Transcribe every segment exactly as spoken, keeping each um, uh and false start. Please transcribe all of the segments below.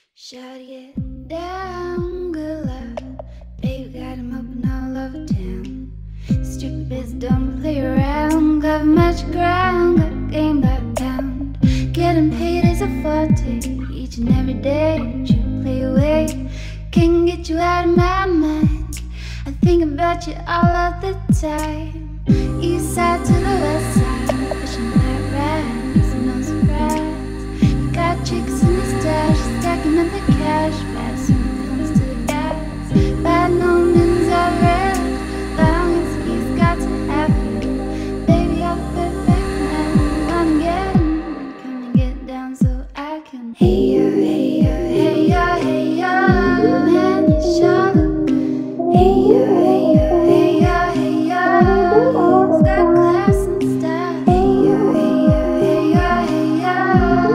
Shut it down, good luck. Baby got him open all over town. Stupid bitch, don't play around. Got much ground, got game by the pound. Getting paid as a forte each and every day. You play away, can't get you out of my mind. I think about you all of the time. East side to the west side, pushing that ride, it's no surprise. You got chicks in the stash, stacking up the cash, fast when it comes to the gas. Bad moments are rare, long as he's got to have you. Baby, I'm a perfect man, wanna get him, come and get down so I can. Hey ya, hey ya, hey ya, hey ya, man, you sure look good. Hey ya, hey ya, hey ya, hey ya, he's got class and style. Hey ya, hey ya, hey ya, hey ya.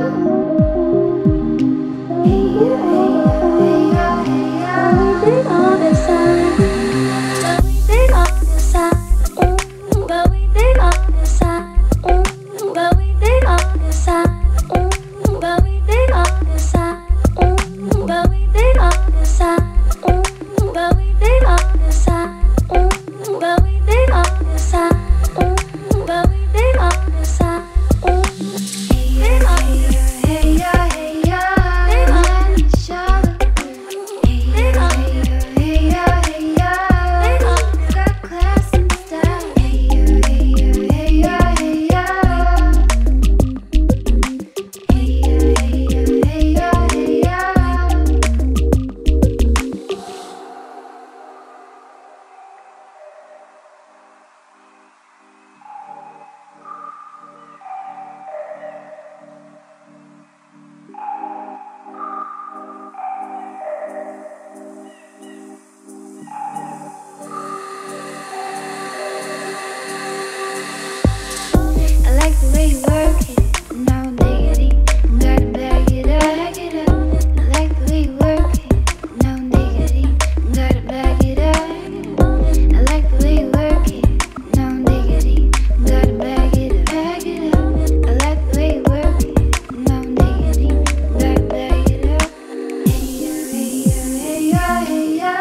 Hey ya, hey ya, hey ya, hey ya. We on the side, but we dig on the side, mm, but we dig on the side, mm, but we dig on the side, mm, but we dig on the side, mm, but we dig on the side, mm, but we dig on the side, mm, but we dig on the side, mm, but we dig on the side, mm. Hey ya, hey ya, hey ya, hey ya, man, you sure look good. Hey ya, hey ya, hey ya, hey ya, got class and style. Hey ya, hey ya, hey ya, hey ya. Hey ya, hey ya, hey ya, hey ya. I like the way you work it, no diggity. You gotta back it up, back it up. I like the way you work it, no diggity. You gotta back it up. I like the way you work it, no diggity. You gotta back it up, back it up. I like the way you work it, no diggity. You gotta back it up. Hey ya, hey ya, hey ya, hey ya.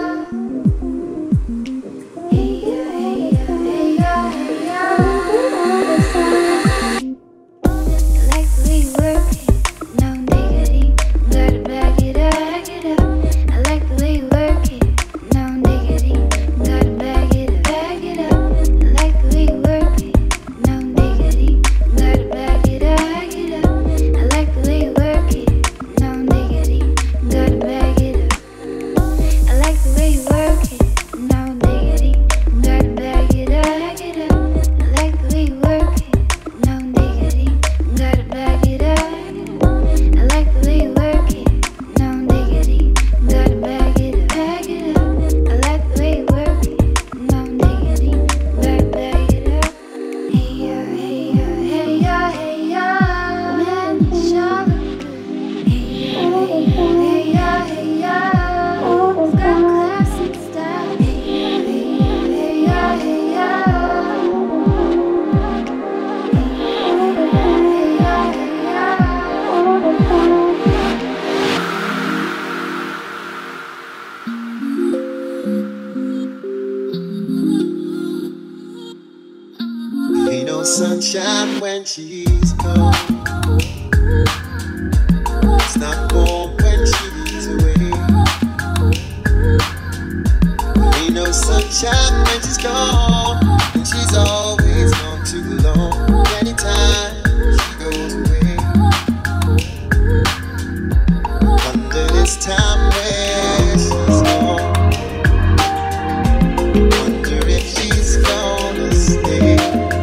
Hey ya, hey ya, hey ya, hey ya. On the side, I like the way you work it, no diggity. You gotta back it up, back it up. I like the way you work it, no diggity. You gotta back it up, back it up. I like the way you work it, no diggity. You gotta back it up, back it up. I like the way you work it, no diggity. You gotta back it up. I like the way you work it, no diggity. You gotta back it up, back it up. I like the way you work it, no diggity. You gotta back it up. I like the way you work it, no diggity. You gotta back it up, back it up. I like the way you work it, no diggity. You gotta back it up. Hey ya, hey ya, hey ya, hey ya, man, you sure look good. Hey ya, hey ya, hey ya, hey ya, he's got class and style. Hey ya, hey ya, hey ya, hey ya. Ain't no sunshine when she's gone. It's not warm when she's away. Ain't no sunshine when she's gone, and she's always gone too long. Anytime she goes away, wonder this time where she's gone. Wonder if she's gonna stay.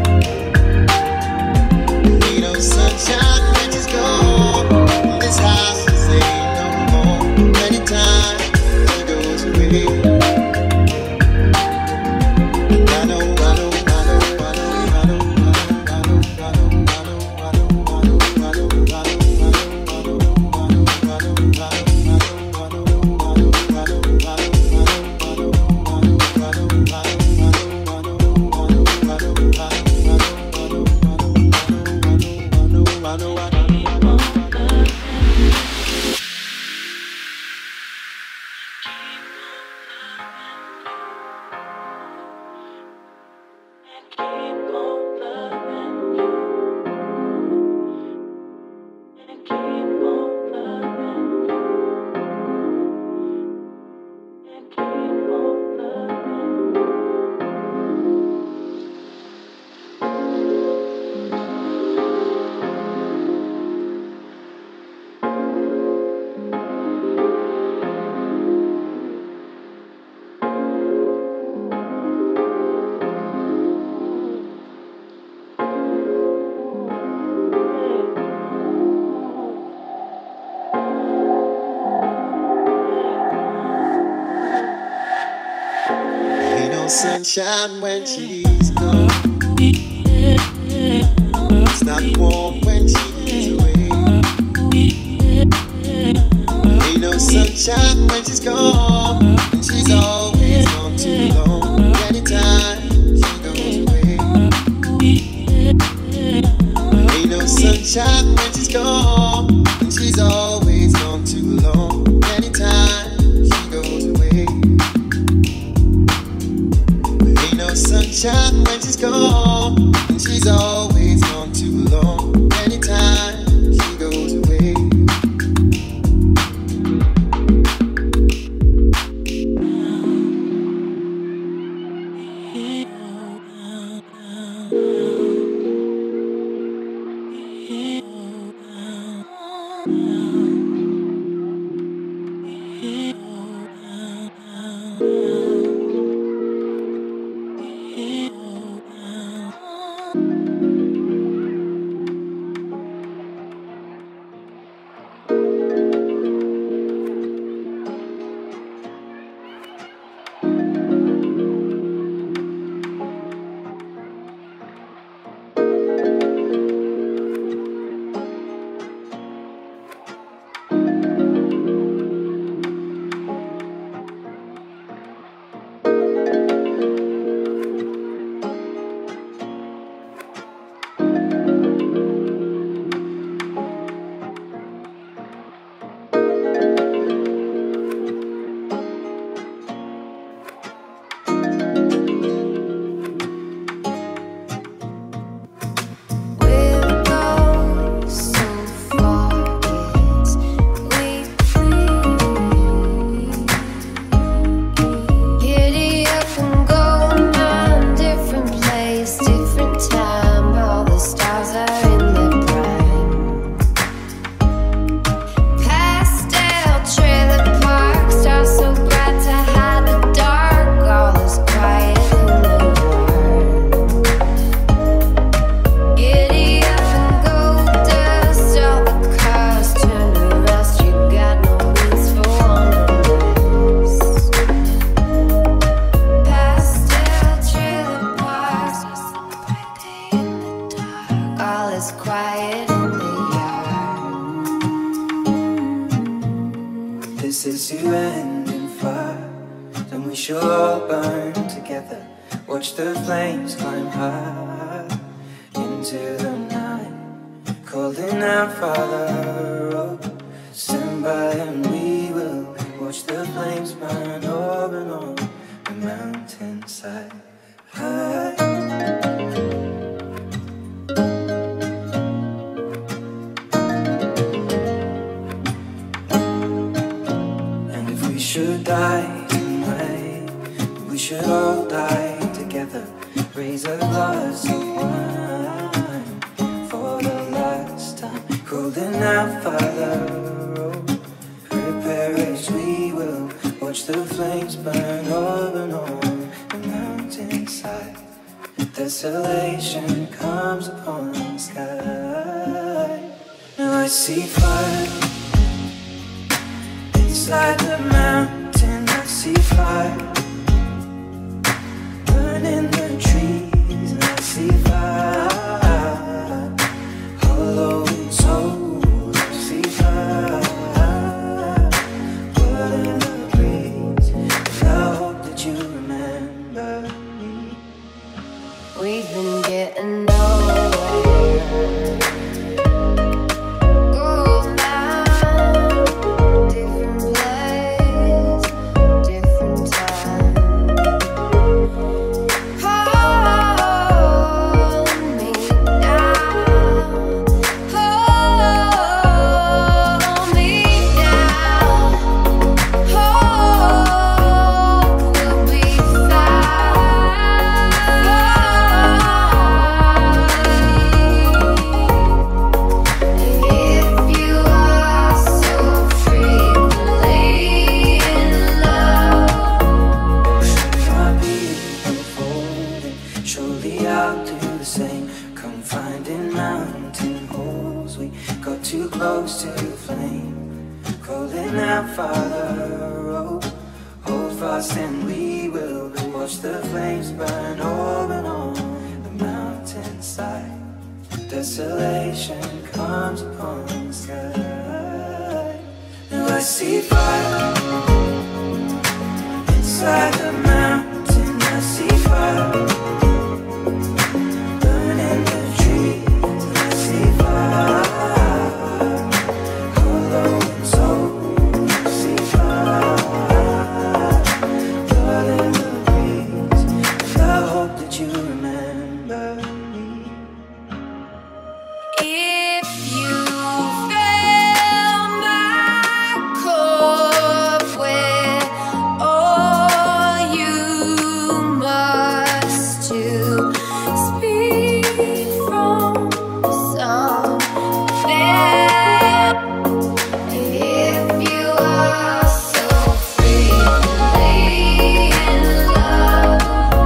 Ain't no sunshine when she's gone. This house just ain't no more. Anytime she goes away, I know, I know, I know, no sunshine when she's gone. It's not warm when she's away. Ain't no sunshine when she's gone. And she's always gone too long. Anytime she goes away. Ain't no sunshine when she's gone. And she's always gone too long. Anytime she goes away. Ain't no sunshine when she's gone. And she's always gone too long. Anytime she goes away. Desolation comes upon the sky. Now I see fire inside the mountain. I see fire burning the trees, and I see fire hollow soul. I see fire burning the breeze. And I hope that you remember me. We've been getting nowhere. Going down, different place, different time. Hold me down, hold me down. Hope we'll be fine. If you are so frequently in love, Should I be unfolding? Surely I'll do the same. Come finding mountain holes. We got too close to the flame. Calling out, Father, oh, hold fast and we will watch watch the flames burn open on the mountainside. Desolation comes upon the sky. Now I see fire inside the mountain. I see fire burning the trees. I see fire hollow and soul. I see fire blood in the breeze. And I hope that you remember me. If you fill my cup with all you must to speak from something, if you are so freely in love,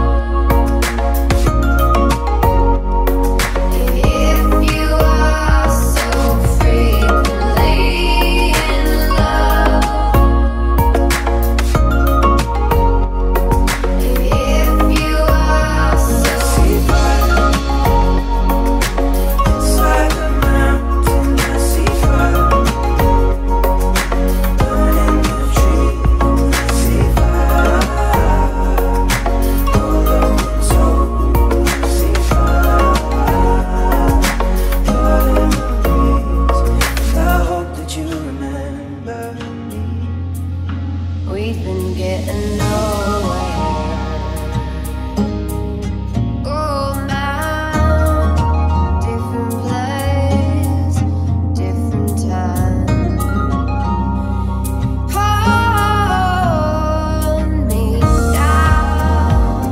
if you are so freely in love, if you are so See fire inside the mountain. I see fire burning the trees. I see fire hollow and soul. I see fire blood in the breeze. And I hope that you remember me. we've been getting nowhere. Oh, now, different place, different time. Hold me down,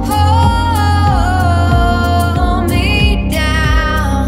hold me down.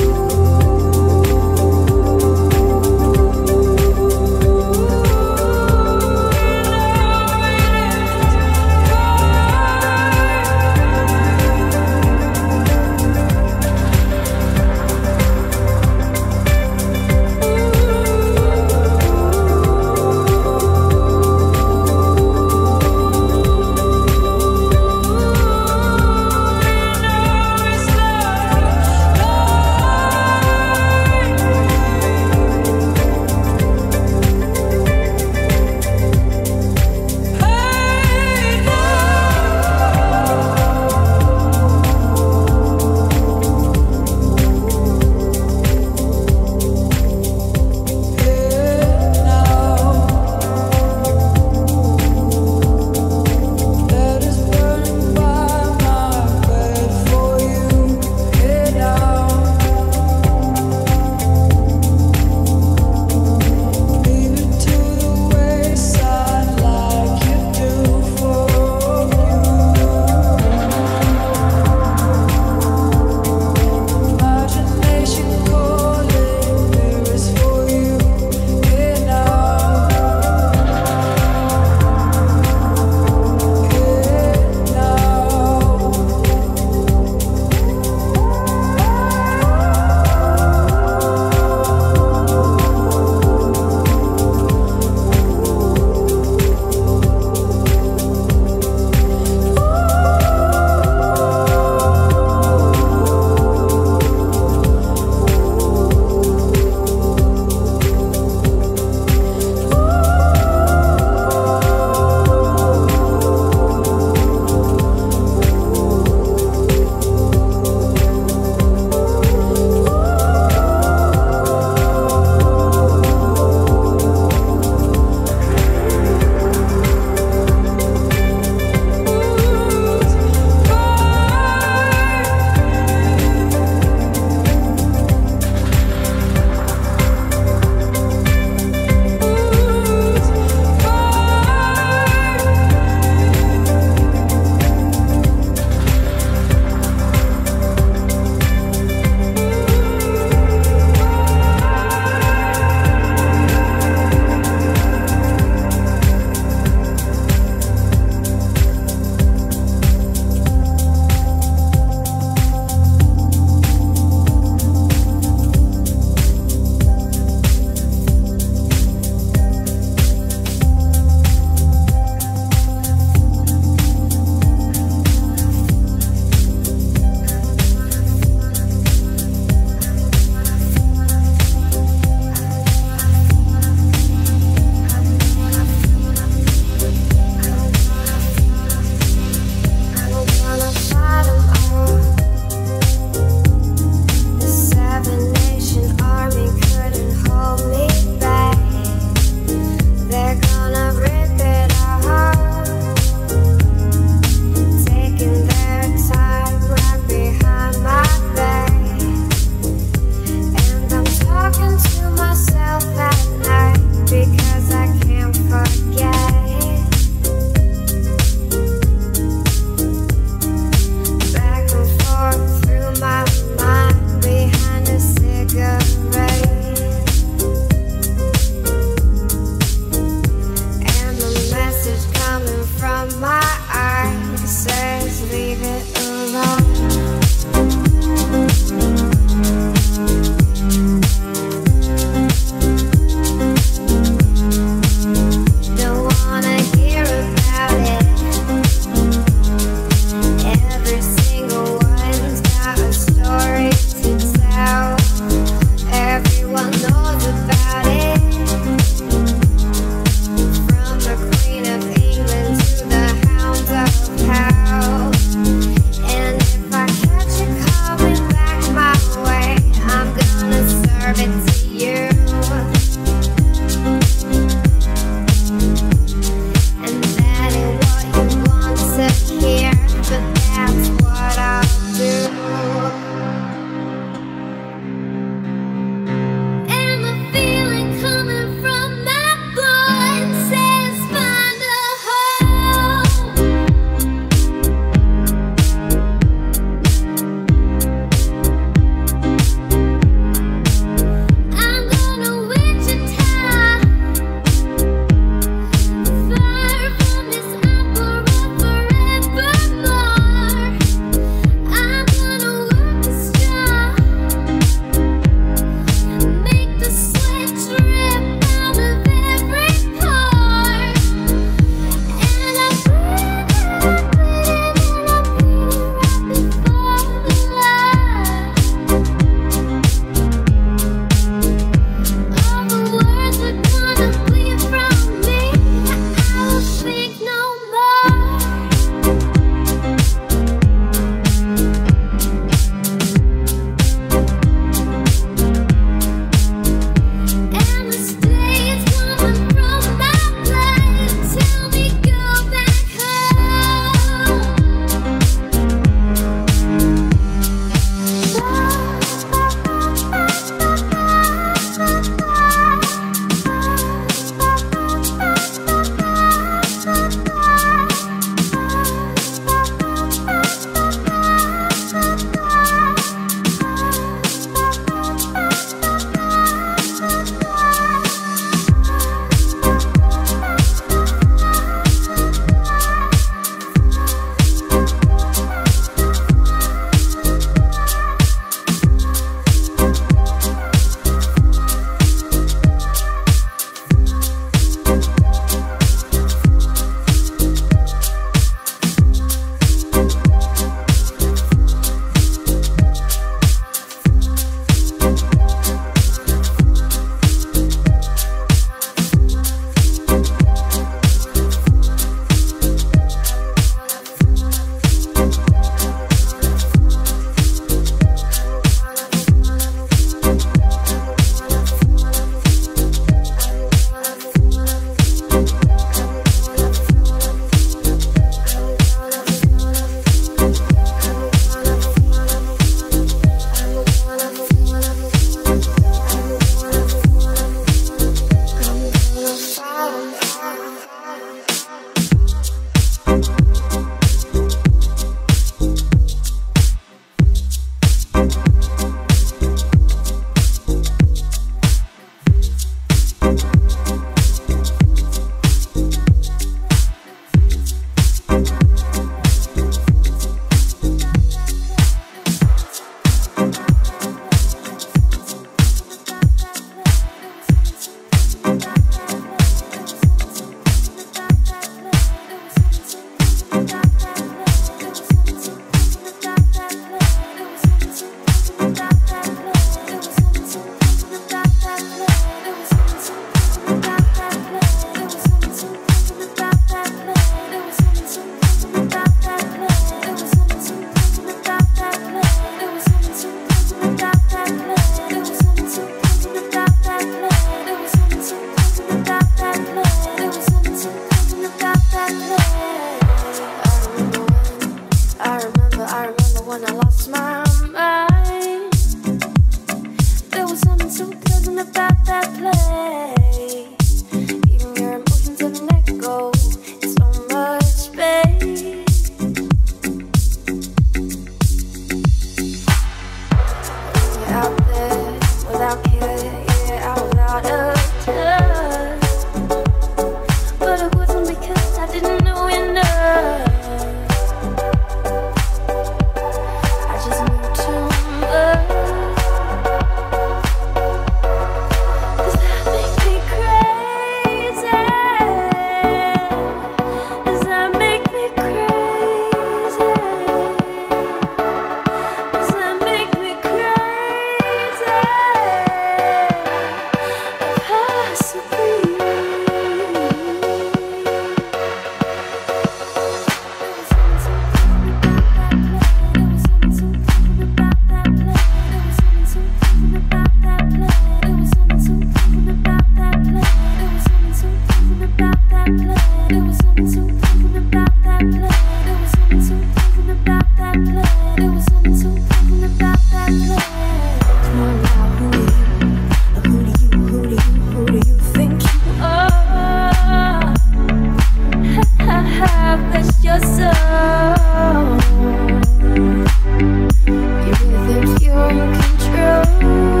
you're in control.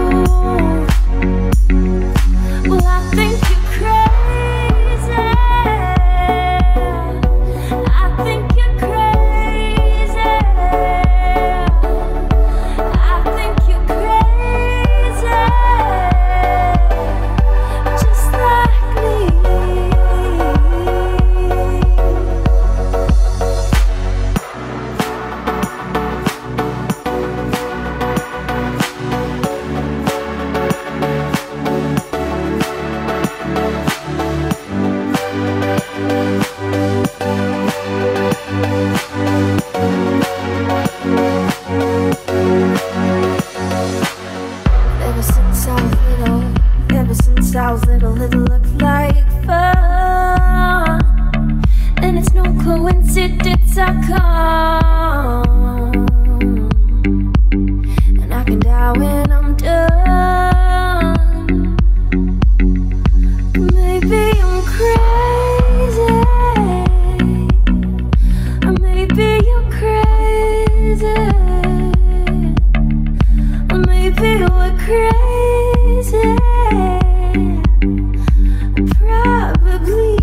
Well, I think you're crazy. I think you're crazy. I think you're crazy. Just like me. Ever since I was little, ever since I was little, it looked like fun. And it's no coincidence I come. And I can die when I'm done. Maybe I'm crazy. Or maybe you're crazy. Or maybe we're crazy. Probably.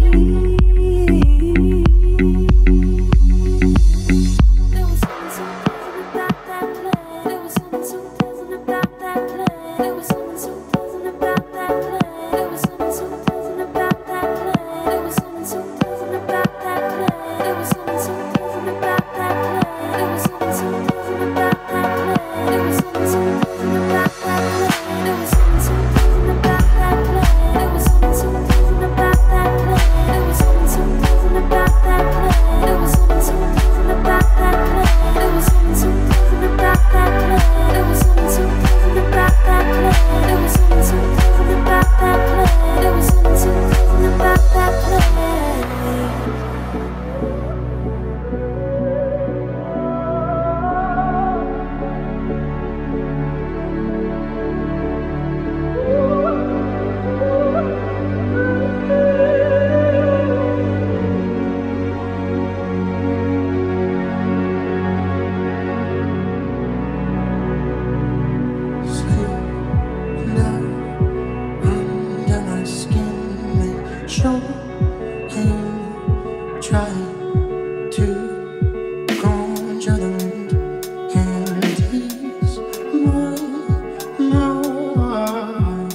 There was something so pleasant about that plan. There was something so pleasant about that plan. There was something so pleasant about that plan. There was something so pleasant about that plan. There was something so pleasant about that plan. There was something so pleasant about that plan. There was something so pleasant about that plan. There was something so pleasant about that plan. There was something so pleasant about that plan. There was something so pleasant about that plan. There was something so pleasant about that plan. There was something so pleasant about that plan. There was something so pleasant about that plan. There was something so pleasant about that plan. There was something so pleasant about that plan. There was something so pleasant about that plan. Under my skin, make sure I'm trying to conjure the wind and ease my mind.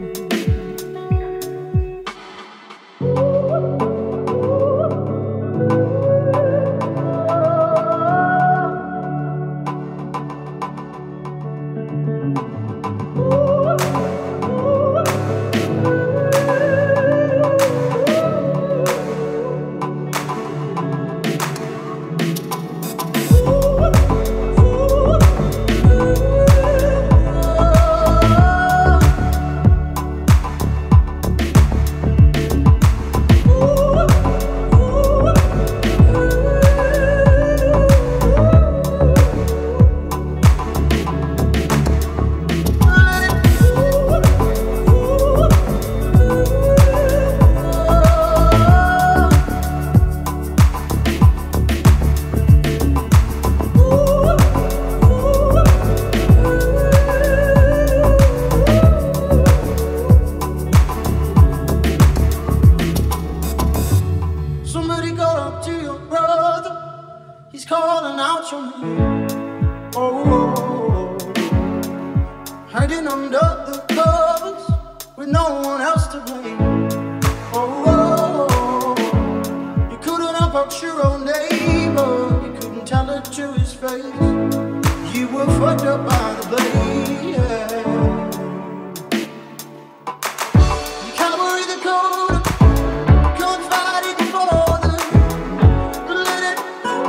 Somebody go up to your brother. He's calling out your name. Oh, oh, oh. Hiding under the covers with no one else to blame. Oh, oh, oh. You couldn't help out your own neighbor. You couldn't tell it to his face. You were fucked up by the blame. Yeah. You carry the code. Confiding for them. Let it know.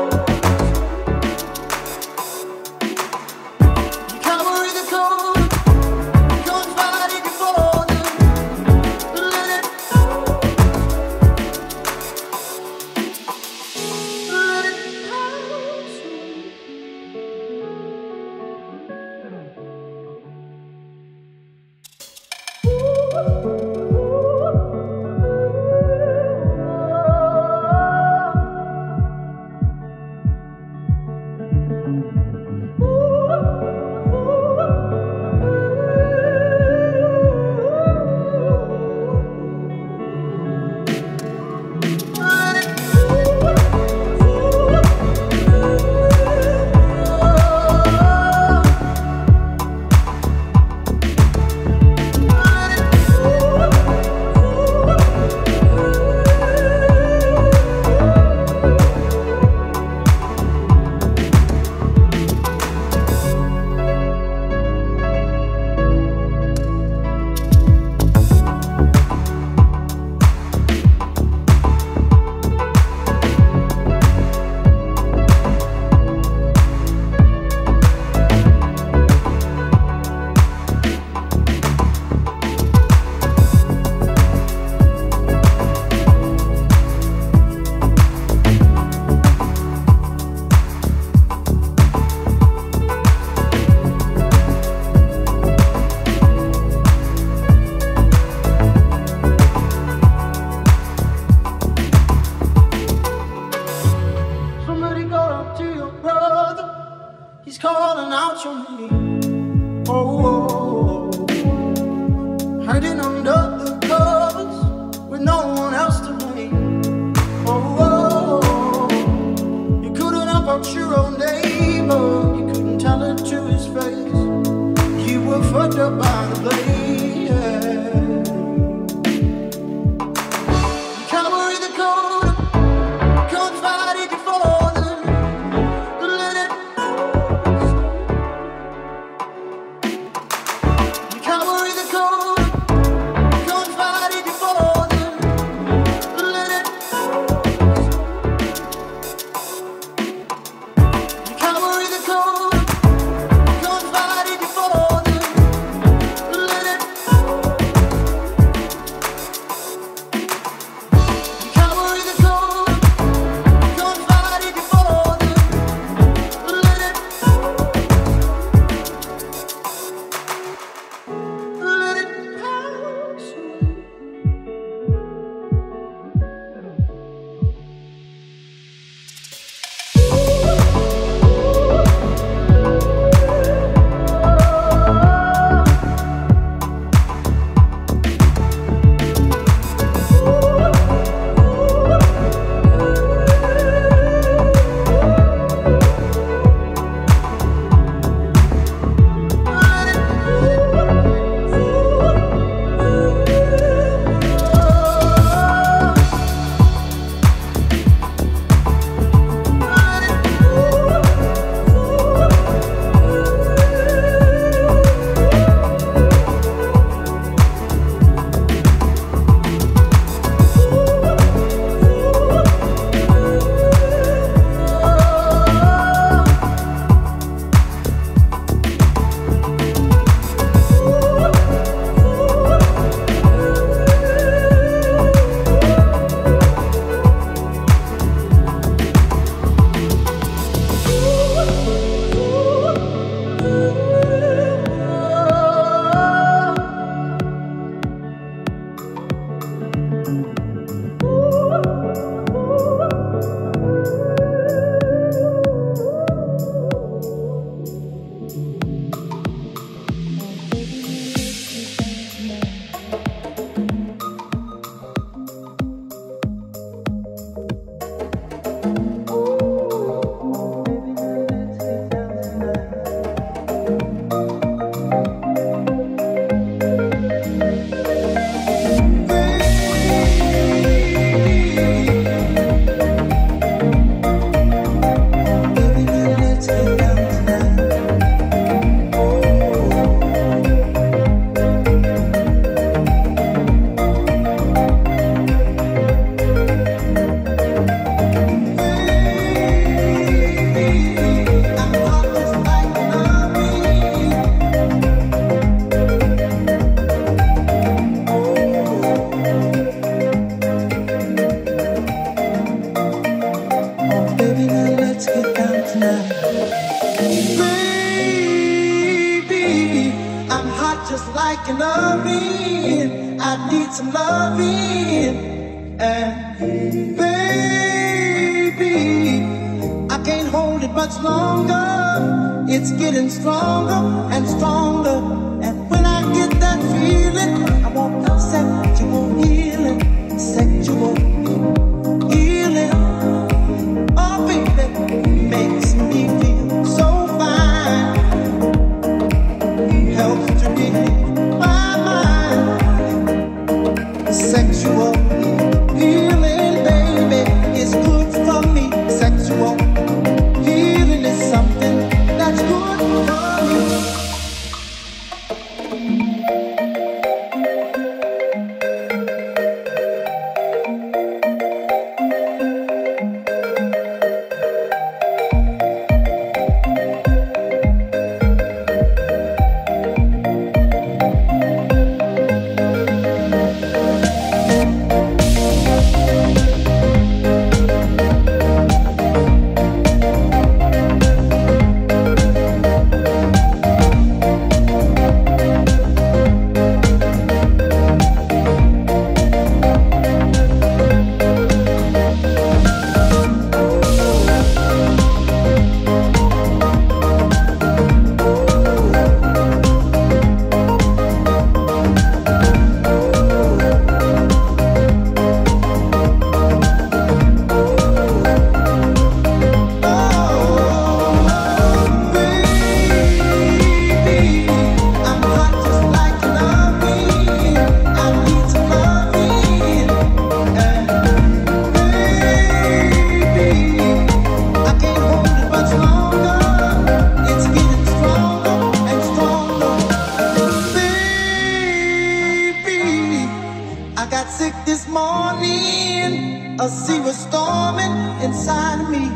You carry the code. Confiding for them. Let it know. Let it Ooh. just like an oven. I need some loving. And baby, I can't hold it much longer. It's getting stronger and stronger. And when I get that feeling, I want sexual healing, sexual healing. Oh baby, makes me feel so fine. Helps to relieve my mind. Sexual healing, baby, is good for me. Sexual healing is something that's good for me. A sea was storming inside of me.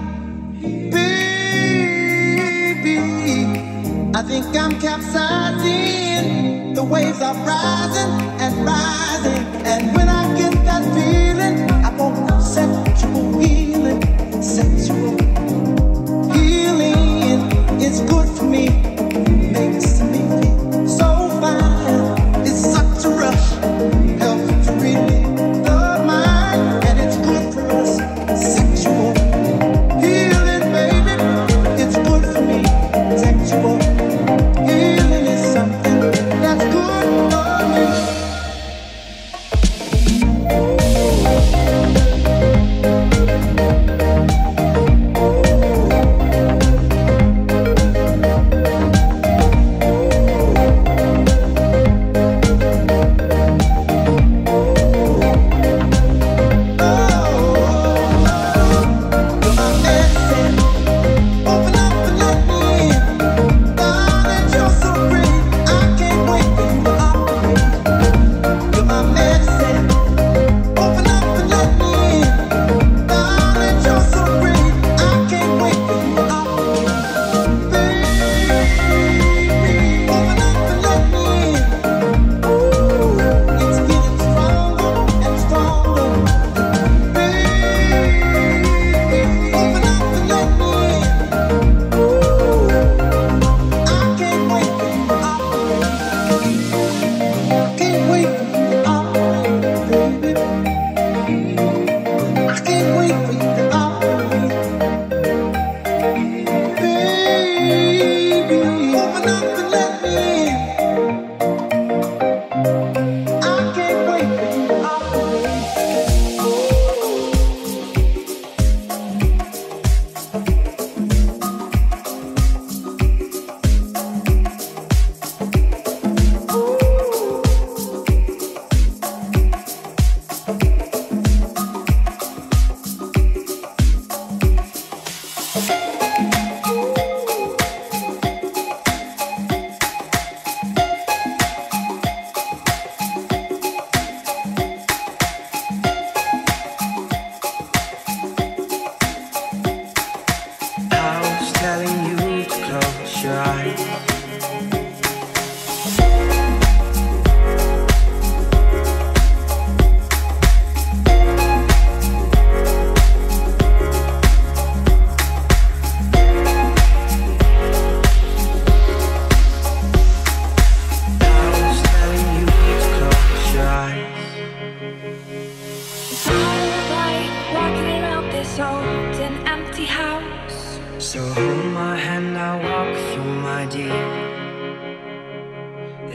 Baby, I think I'm capsizing. The waves are rising and rising. And when I get that feeling, I want sexual healing. Sexual healing is good for me. Makes me feel so fine. It's such a rush. Helps to relieve the mind. And it's good for us. Sexual healing, baby. It's good for me. Sexual healing is something that's good for me.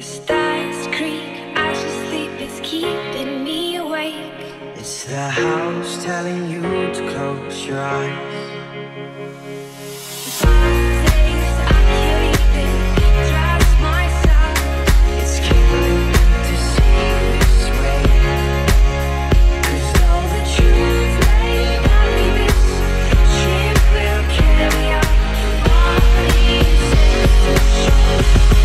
The stars creak as you sleep, it's keeping me awake. It's the house telling you to close your eyes. Some days I can't even trust myself. It's killing me to see you this way. 'Cause though the truth may not be this, ship will carry our bodies safe to shore.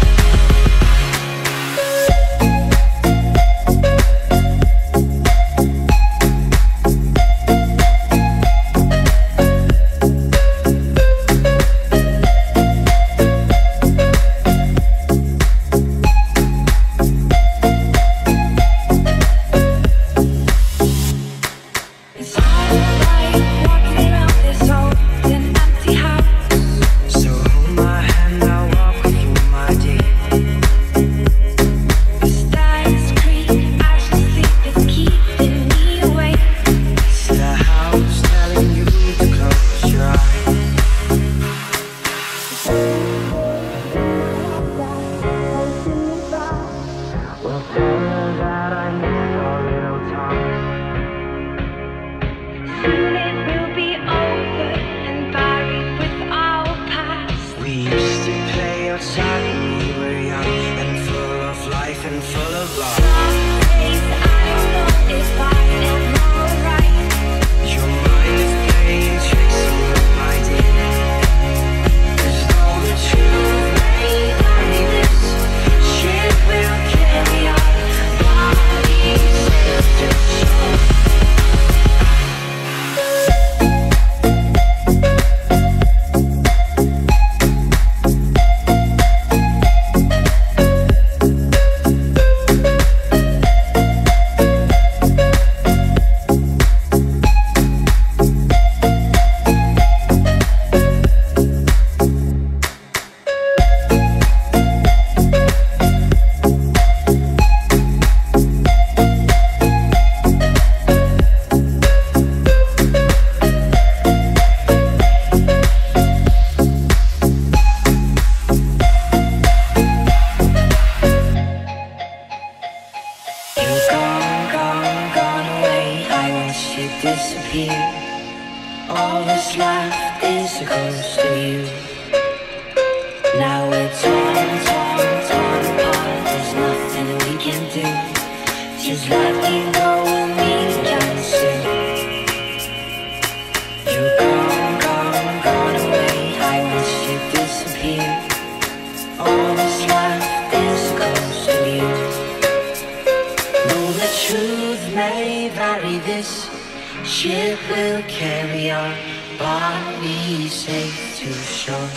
All that's left is a ghost of you. Now we're torn, torn, torn apart. There's nothing we can do. Just let me go and meet again soon. You're gone, gone, gone away. I wish you'd disappear. All that's left is a ghost of you. Though the truth may vary, this ship will carry our bodies safe to shore.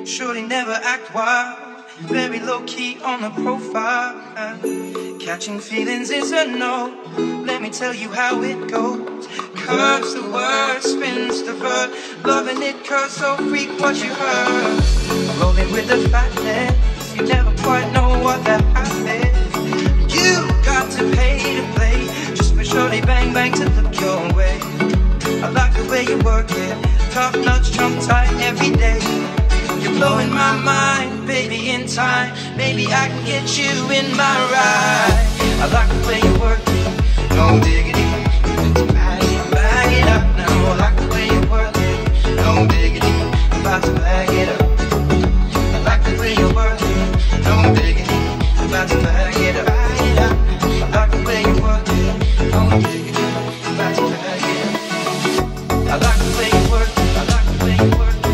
Shorty never act wild, very low key on the profile. Catching feelings is a no, let me tell you how it goes. Curves the word, spins the verb, loving it cause so freak what you heard. Rolling with the fatness, you never quite know what that happens. You got to pay to play, just for shorty bang bang to look your way. I like the way you work it, top notch, trump tight every day. You're blowing my mind, baby, in time. Maybe I can get you in my ride. I like the way you work it, no diggity. Let's bag it, bag it up now. I like the way you work it, no diggity. I'm about to bag it up. I like the way you work it, no diggity. I'm about to bag it up, bag it up. I like the way you work it, no diggity. I'm about to bag it up. I like the way you work it, I like the way you work it.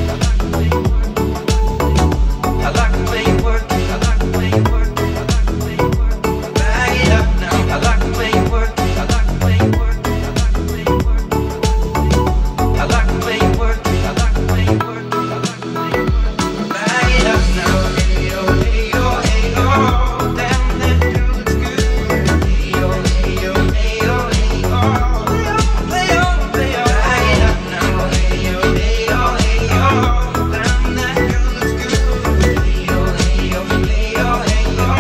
I like the way you work it, I like the way you work it, I like the way you work it. Bag it up now. I like the way you work it, I like the way you work it, I like the way you work it. I like the way you work it, I like the way you work it, I like the way you work it. Bag it up now. Hey yo, hey yo, hey yo, damn that girl looks good. Hey yo, hey yo, hey yo, hey yo, play on, play on. Bag it up now. Hey yo, hey yo, hey yo, damn that girl looks good. Hey yo, hey yo, hey yo, hey yo.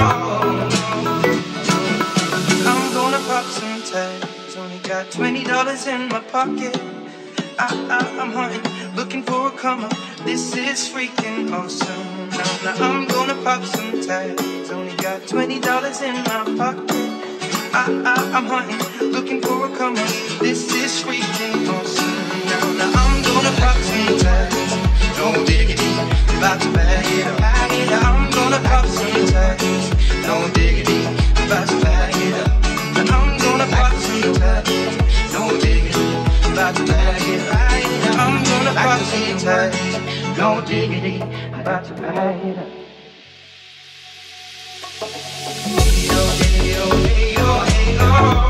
I'm gonna pop some tags. Only got twenty dollars in my pocket. I, I, I'm hunting, looking for a come up. This is freaking awesome. Now, now I'm gonna pop some tags. Only got twenty dollars in my pocket. I, I, I'm hunting, looking for a come up. This is freaking awesome. Now, now I'm gonna pop some tags. No diggity, about to bag it up. Bag it up. I'm gonna pop some tags. No diggity, about to bag it up. And I'm gonna pop some tags. No diggity, about to bag it up. I'm gonna pop some tags. No diggity, about to bag it up. Hey yo, hey yo, hey yo, hey yo.